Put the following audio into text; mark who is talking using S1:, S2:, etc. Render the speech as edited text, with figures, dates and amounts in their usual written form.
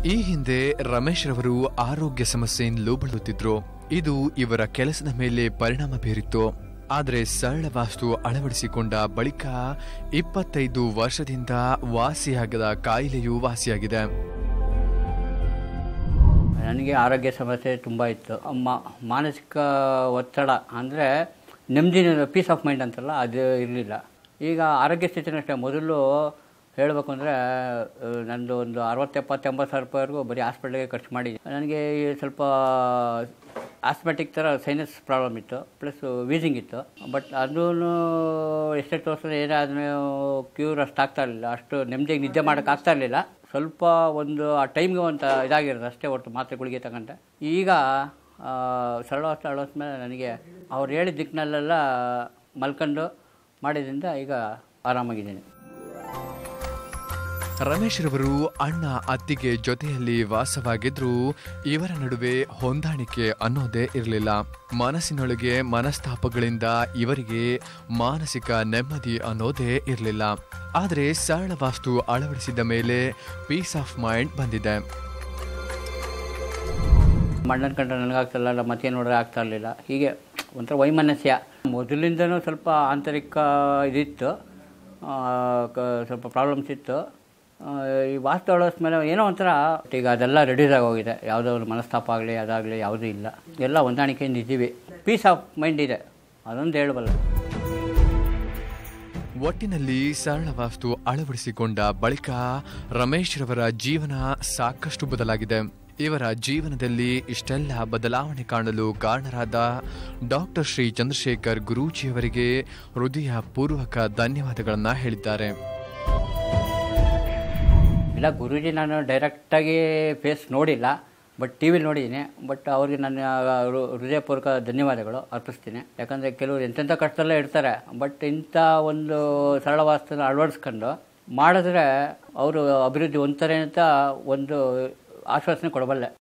S1: ಈ ಹಿಂದೆ ರಮೇಶ್ ರವರು ಆರೋಗ್ಯ ಸಮಸ್ಯೆಯಿಂದಲೂ ಬಳಲುತ್ತಿದ್ರು. ಇದು ಇವರ ಕೆಲಸದ ಮೇಲೆ ಪರಿಣಾಮ ಬೀರಿತ್ತು. ಆದರೆ ಸರಳ ವಾಸ್ತು ಅಳವಡಿಸಿಕೊಂಡ ಬಳಿಕ 25 ವರ್ಷದಿಂದ ವಾಸಿಯಾಗದ ಕಾಯಿಲೆಯೂ ವಾಸಿಯಾಗಿದೆ.
S2: ನನಗೆ ಆರೋಗ್ಯ ಸಮಸ್ಯೆ ತುಂಬ ಇತ್ತು. ಮಾನಸಿಕ ಒತ್ತಡ ಅಂದರೆ ನೆಮ್ಮದಿ, ಪೀಸ್ ಆಫ್ ಮೈಂಡ್ ಅಂತಲ್ಲ, ಅದು ಇರಲಿಲ್ಲ. ಈಗ ಆರೋಗ್ಯ ಸ್ಥಿತಿನ ಅಷ್ಟೇ. ಮೊದಲು ಹೇಳಬೇಕು ಅಂದರೆ ನಂದು ಒಂದು 60-70-80 ಸಾವಿರ ರೂಪಾಯಿವರೆಗೂ ಬರೀ ಹಾಸ್ಪಿಟ್ಲಿಗೆ ಖರ್ಚು ಮಾಡಿದ್ದೆ. ನನಗೆ ಸ್ವಲ್ಪ ಆಸ್ಮೆಟಿಕ್ ಥರ ಸೈನಸ್ ಪ್ರಾಬ್ಲಮ್ ಇತ್ತು, ಪ್ಲಸ್ ವೀಸಿಂಗ್ ಇತ್ತು. ಬಟ್ ಅದೂ ಎಷ್ಟೇ ತೋರಿಸಿದ್ರೆ ಏನಾದರೂ ಕ್ಯೂರ್ ಅಷ್ಟು ಆಗ್ತಾ ಇರಲಿಲ್ಲ. ಅಷ್ಟು ನೆಮ್ಮದಿಯಾಗಿ ನಿದ್ದೆ ಮಾಡೋಕ್ಕಾಗ್ತಾ ಇರಲಿಲ್ಲ. ಸ್ವಲ್ಪ ಒಂದು ಆ ಟೈಮ್ಗೆ ಒಂದು ಇದಾಗಿರೋದು ಅಷ್ಟೇ ಹೊರತು ಮಾತ್ರೆ ಗುಳಿಗೆ ತಗೊಂಡೆ. ಈಗ ಸರಳವಾಸ್ತು ಅಳವಡಿಸ್ಮೇಲೆ ನನಗೆ ಅವ್ರು ಹೇಳಿದ ದಿಕ್ಕಿನಲ್ಲೆಲ್ಲ ಮಲ್ಕೊಂಡು ಮಾಡಿದ್ರಿಂದ ಈಗ ಆರಾಮಾಗಿದ್ದೀನಿ.
S1: ರಮೇಶ್ ರವರು ಅಣ್ಣ ಅತ್ತಿಗೆ ಜೊತೆಯಲ್ಲಿ ವಾಸವಾಗಿದ್ರೂ ಇವರ ನಡುವೆ ಹೊಂದಾಣಿಕೆ ಅನ್ನೋದೇ ಇರಲಿಲ್ಲ. ಮನಸ್ಸಿನೊಳಗೆ ಮನಸ್ತಾಪಗಳಿಂದ ಇವರಿಗೆ ಮಾನಸಿಕ ನೆಮ್ಮದಿ ಅನ್ನೋದೇ ಇರಲಿಲ್ಲ. ಆದರೆ ಸರಳ ವಾಸ್ತು ಅಳವಡಿಸಿದ ಮೇಲೆ ಪೀಸ್ ಆಫ್ ಮೈಂಡ್ ಬಂದಿದೆ.
S2: ಮಣ್ಣನ ಕಂಡ್ರೆ ನನಗಾಗ್ತಾಯಿಲ್ಲ, ಮತ್ತೆ ನೋಡ್ರೆ ಆಗ್ತಾ ಇರಲಿಲ್ಲ. ಹೀಗೆ ಒಂಥರ ವೈಮನಸ್ಯ. ಮೊದಲಿಂದನೂ ಸ್ವಲ್ಪ ಆಂತರಿಕ ಇದಿತ್ತು, ಸ್ವಲ್ಪ ಪ್ರಾಬ್ಲಮ್ಸ್ ಇತ್ತು. ಈ ವಾಸ್ತು ಅಳವಡಿಸ್ಮೇಲೆ ಏನೋ ಒಂಥರ ಈಗ ಅದೆಲ್ಲ ರೆಡ್ಯೂಸ್ ಆಗೋಗಿದೆ. ಯಾವುದೋ ಒಂದು ಮನಸ್ತಾಪ ಆಗಲಿ ಅದಾಗಲಿ ಯಾವುದೂ ಇಲ್ಲ. ಎಲ್ಲ ಹೊಂದಾಣಿಕೆಯಿಂದ ಇದ್ದೀವಿ. ಪೀಸ್ ಆಫ್ ಮೈಂಡ್ ಇದೆ, ಅದೊಂದು ಹೇಳಬಲ್ಲ.
S1: ಒಟ್ಟಿನಲ್ಲಿ ಸರಳ ವಾಸ್ತು ಅಳವಡಿಸಿಕೊಂಡ ಬಳಿಕ ರಮೇಶ್ ರವರ ಜೀವನ ಸಾಕಷ್ಟು ಬದಲಾಗಿದೆ. ಇವರ ಜೀವನದಲ್ಲಿ ಇಷ್ಟೆಲ್ಲ ಬದಲಾವಣೆ ಕಾಣಲು ಕಾರಣರಾದ ಡಾಕ್ಟರ್ ಶ್ರೀ ಚಂದ್ರಶೇಖರ್ ಗುರೂಜಿಯವರಿಗೆ ಹೃದಯ ಪೂರ್ವಕ ಧನ್ಯವಾದಗಳನ್ನು ಹೇಳಿದ್ದಾರೆ.
S2: ಇಲ್ಲ, ಗುರೂಜಿ ನಾನು ಡೈರೆಕ್ಟಾಗಿ ಫೇಸ್ ನೋಡಿಲ್ಲ, ಬಟ್ ಟಿ ವಿಲಿ ನೋಡಿದ್ದೀನಿ. ಬಟ್ ಅವ್ರಿಗೆ ನನ್ನ ಹೃದಯಪೂರ್ವಕ ಧನ್ಯವಾದಗಳು ಅರ್ಪಿಸ್ತೀನಿ. ಯಾಕಂದರೆ ಕೆಲವರು ಎಂತೆಂಥ ಕಷ್ಟದಲ್ಲೇ ಇರ್ತಾರೆ, ಬಟ್ ಇಂಥ ಒಂದು ಸರಳ ವಾಸ್ತುನ ಅಳವಡಿಸ್ಕೊಂಡು ಮಾಡಿದ್ರೆ ಅವರು ಅಭಿವೃದ್ಧಿ ಹೊಂದ್ತಾರೆ ಅಂತ ಒಂದು ಆಶ್ವಾಸನೆ ಕೊಡಬಲ್ಲೆ.